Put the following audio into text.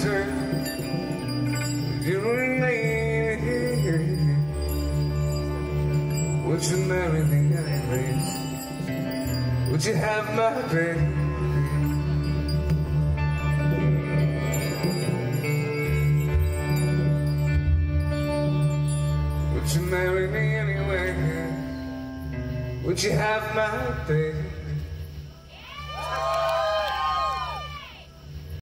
answer. You remain here. Would you marry me anyways? Would you have my baby? Would you marry me anyway? Would you have my baby?